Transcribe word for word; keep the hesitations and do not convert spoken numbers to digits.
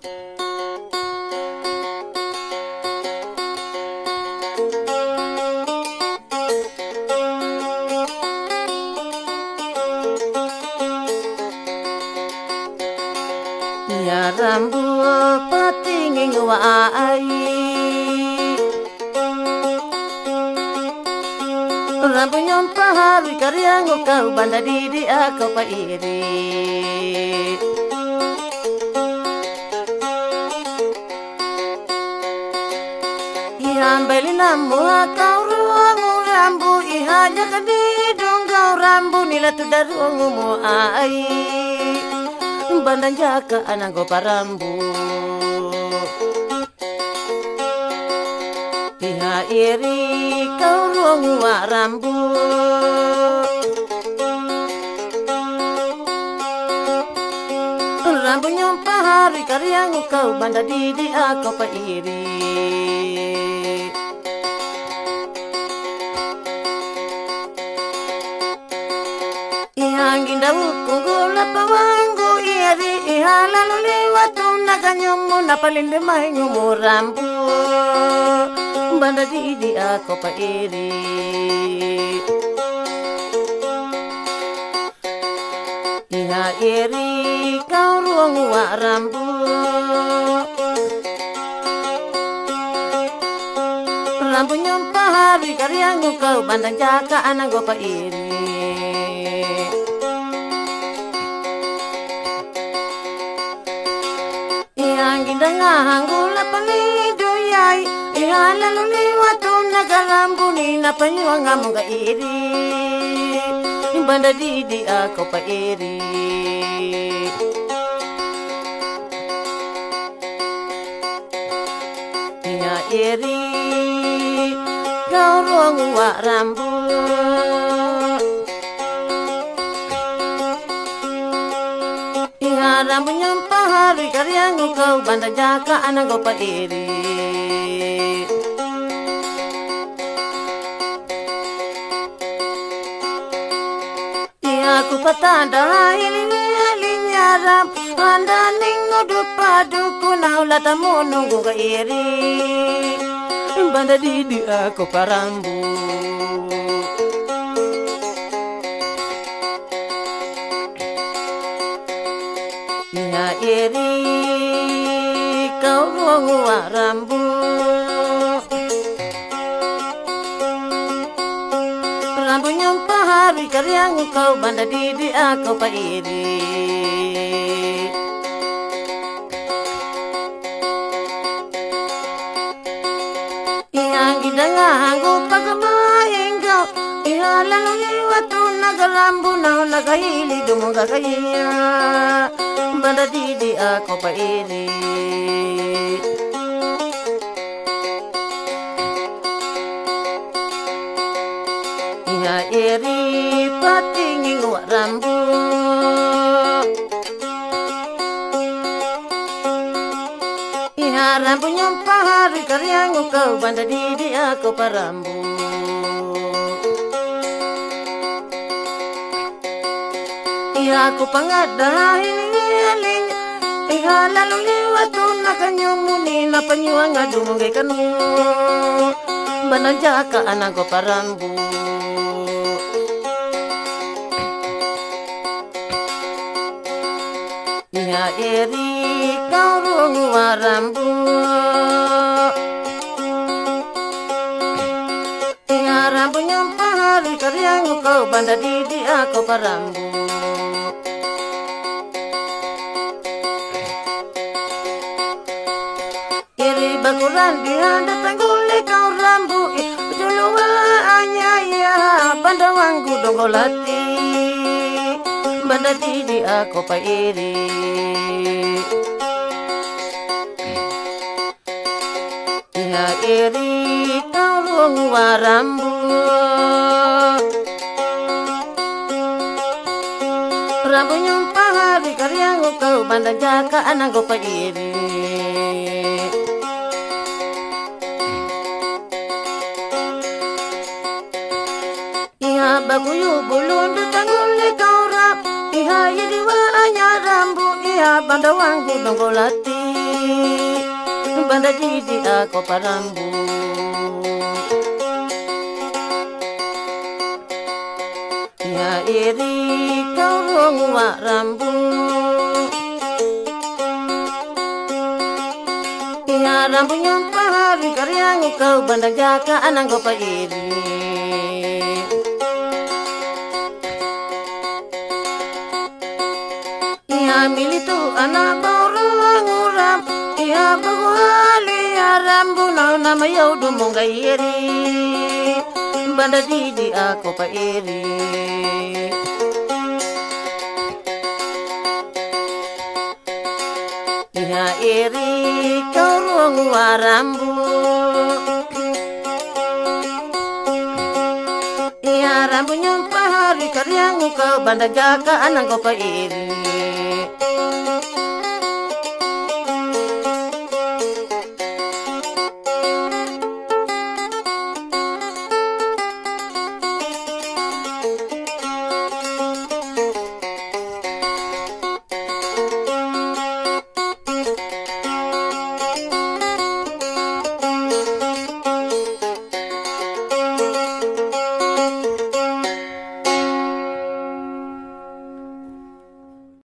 Ya rambu patinging waai rambu nyompa hari karyang kau banda didi aku pairi Ihan beli namu kau ruangu rambu ihanya kadidung kau rambu nila tu darungu mu ai bandan jaka ananggo parambu Iha iri kau ruangu wa rambu Rambu nyompa hari karyangu kau banda didi aku pa iri Ihangin dawu kunggula pawanggu iri Iha lalu lewat nakanyomu napalinde maingumu rambu Banda didi aku pa iri Iha iri kau ruang wa rambu Rambu nyompa hari karyangu kau bandang jaka ananggo pa iri Yang ginda ngahanggu lapanido yai Iha lalu liwat nagarambu ni napanyuang ngamu ka iri Banda didi ako pa iri Iha iri kau ruang wa rambu Iha rambu nyompa hari karyangu kau banda jaka ananggo pa iri Aku patanda ini alinya ram anda ningo dupadu kunau lata monunggu ka iri banda didi aku parambu Iha iri kau ruang wa rambu Rambu nyompa hari karyangu kau banda didi aku pa iri Yang ginda ngahanggu pagamaing kau Iha lalu liwat nagarambu nau nagahili dumunga kaya Banda didi aku pa iri Iha iri patinging wa rambu Iha rambu nyompa hari karyangu kau banda didi aku parambu Iha aku pangada ini alinya Iha lalu liwat nakanyomu ni napanyuang ngadungai kanu Banda jaka ananggo parambu Iha iri kau ruang wa rambu Iha rambu nyompa hari karyangu kau banda didi aku parambu Iri bakuran dihanda tangguli kau rambu Juluwa anyaya banda wanggu dongolati Banda didi aku pa iri Iha iri kau ruang wa rambu Rambu nyompa hari karyangu kau banda jaka ananggo pa iri Iha baguyu bulundu tangguli kau ram Iha iri wa anya rambu Iha banda wanggu dongolati banda jidi ako parambu. Ya iri kau rongwa rambu, ya rambu nyompari karyangu kau banda jaka anang kau pa iri. Ya militu anak baru nguram, ya baguali ya rambu na nama yaudu monga iri, banda didi ako pa iri. Ya iri kau ruang warambu, ya rambu nyompah hari karyangu kau banda jaka anang kau pa iri.